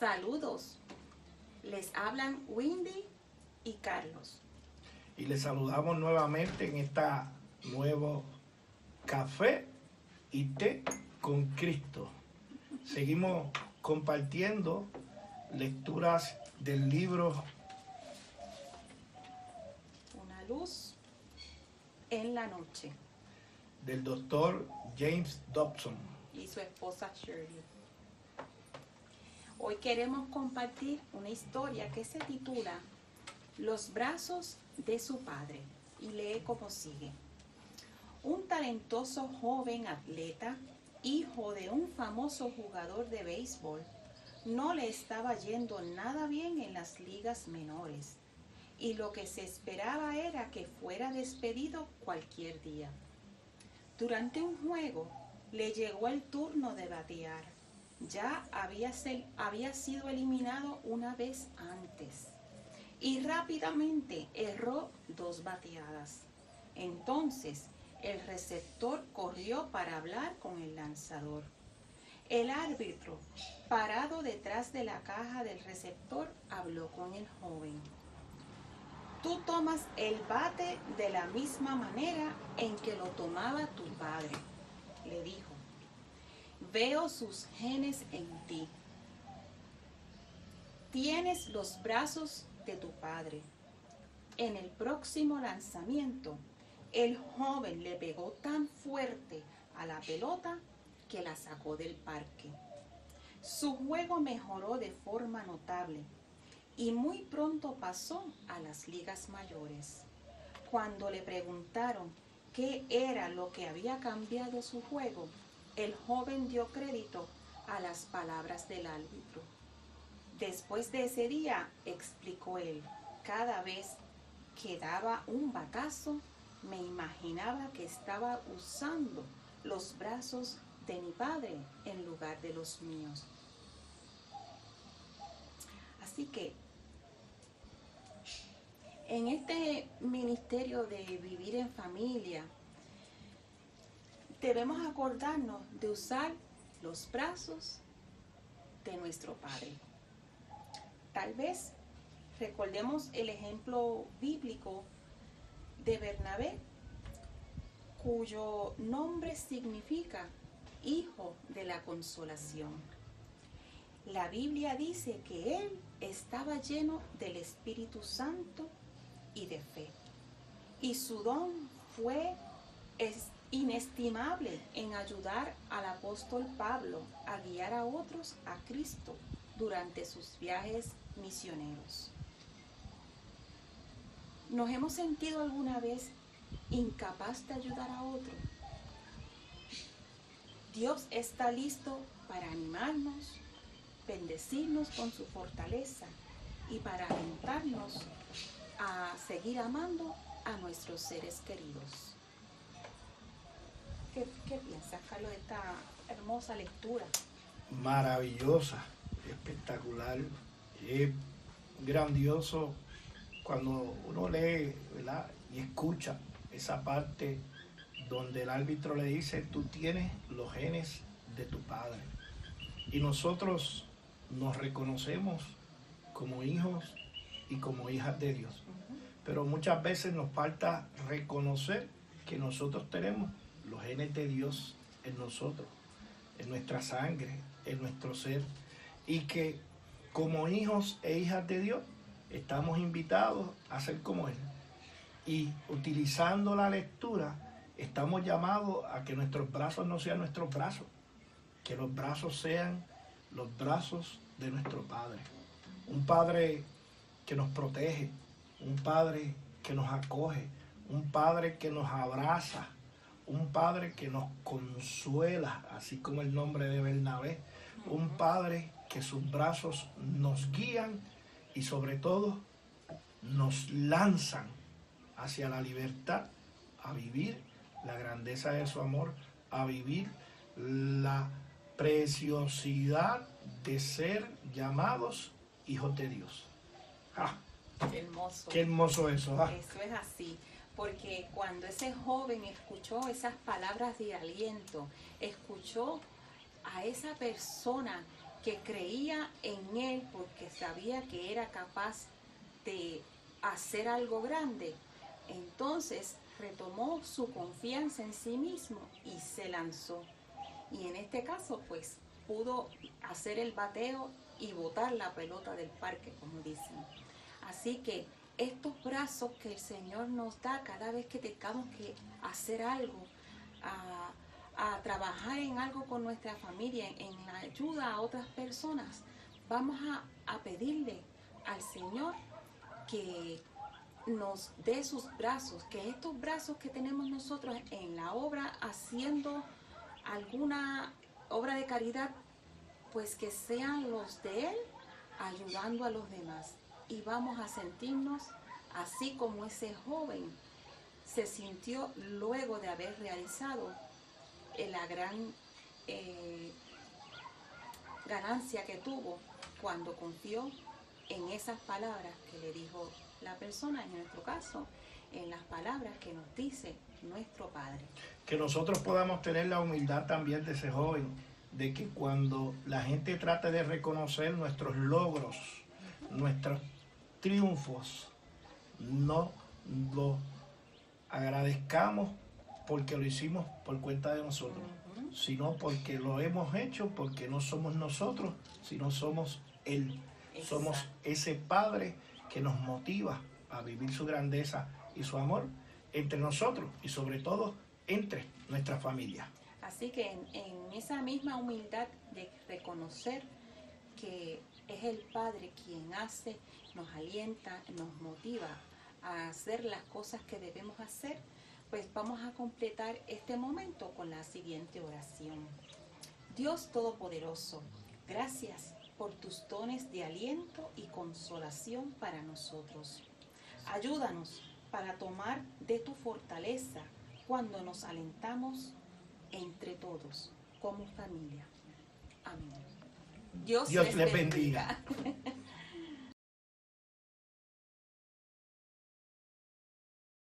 Saludos, les hablan Windy y Carlos. Y les saludamos nuevamente en esta nuevo café y té con Cristo. Seguimos compartiendo lecturas del libro Una luz en la noche del doctor James Dobson y su esposa Shirley. Hoy queremos compartir una historia que se titula Los brazos de su padre y lee como sigue. Un talentoso joven atleta, hijo de un famoso jugador de béisbol, no le estaba yendo nada bien en las ligas menores y lo que se esperaba era que fuera despedido cualquier día. Durante un juego le llegó el turno de batear. Ya había sido eliminado una vez antes y rápidamente erró 2 bateadas. Entonces el receptor corrió para hablar con el lanzador. El árbitro, parado detrás de la caja del receptor, habló con el joven. Tú tomas el bate de la misma manera en que lo tomaba tu padre, le dijo. Veo sus genes en ti. Tienes los brazos de tu padre. En el próximo lanzamiento, el joven le pegó tan fuerte a la pelota que la sacó del parque. Su juego mejoró de forma notable y muy pronto pasó a las ligas mayores. Cuando le preguntaron qué era lo que había cambiado su juego, el joven dio crédito a las palabras del árbitro. Después de ese día, explicó él, cada vez que daba un batazo, me imaginaba que estaba usando los brazos de mi padre en lugar de los míos. Así que, en este ministerio de vivir en familia, debemos acordarnos de usar los brazos de nuestro Padre. Tal vez recordemos el ejemplo bíblico de Bernabé, cuyo nombre significa Hijo de la Consolación. La Biblia dice que él estaba lleno del Espíritu Santo y de fe, y su don fue inestimable en ayudar al apóstol Pablo a guiar a otros a Cristo durante sus viajes misioneros. ¿Nos hemos sentido alguna vez incapaz de ayudar a otro? Dios está listo para animarnos, bendecirnos con su fortaleza y para alentarnos a seguir amando a nuestros seres queridos. ¿Qué piensas, Carlos, de esta hermosa lectura? maravillosa, espectacular, es grandioso cuando uno lee, ¿verdad? Y escucha esa parte donde el árbitro le dice, tú tienes los genes de tu padre. Y nosotros nos reconocemos como hijos y como hijas de Dios. Pero muchas veces nos falta reconocer que nosotros tenemos los genes de Dios en nosotros, en nuestra sangre, en nuestro ser, y que como hijos e hijas de Dios estamos invitados a ser como Él. Y utilizando la lectura, estamos llamados a que nuestros brazos no sean nuestros brazos, que los brazos sean los brazos de nuestro Padre. Un Padre que nos protege, un Padre que nos acoge, un Padre que nos abraza, un Padre que nos consuela, así como el nombre de Bernabé, un Padre que sus brazos nos guían y sobre todo nos lanzan hacia la libertad, a vivir la grandeza de su amor, a vivir la preciosidad de ser llamados hijos de Dios. ¡Ah! Qué hermoso. Qué hermoso eso. ¿Ah? Eso es así, porque cuando ese joven escuchó esas palabras de aliento, escuchó a esa persona que creía en él porque sabía que era capaz de hacer algo grande, entonces retomó su confianza en sí mismo y se lanzó. Y en este caso, pues, pudo hacer el bateo y botar la pelota del parque, como dicen. Así que estos brazos que el Señor nos da cada vez que tengamos que hacer algo, a trabajar en algo con nuestra familia, en la ayuda a otras personas, vamos a pedirle al Señor que nos dé sus brazos, que estos brazos que tenemos nosotros en la obra, haciendo alguna obra de caridad, pues que sean los de Él, ayudando a los demás. Y vamos a sentirnos así como ese joven se sintió luego de haber realizado la gran ganancia que tuvo cuando confió en esas palabras que le dijo la persona, en nuestro caso, en las palabras que nos dice nuestro Padre. Que nosotros podamos tener la humildad también de ese joven, de que cuando la gente trate de reconocer nuestros logros, nuestros triunfos, no lo agradezcamos porque lo hicimos por cuenta de nosotros, sino porque lo hemos hecho, porque no somos nosotros, sino somos Él. Exacto. Somos ese Padre que nos motiva a vivir su grandeza y su amor entre nosotros y sobre todo entre nuestra familia. Así que en esa misma humildad de reconocer que es el Padre quien hace, nos alienta, nos motiva a hacer las cosas que debemos hacer, pues vamos a completar este momento con la siguiente oración. Dios Todopoderoso, gracias por tus dones de aliento y consolación para nosotros. Ayúdanos para tomar de tu fortaleza cuando nos alentamos entre todos como familia. Amén. Dios les bendiga.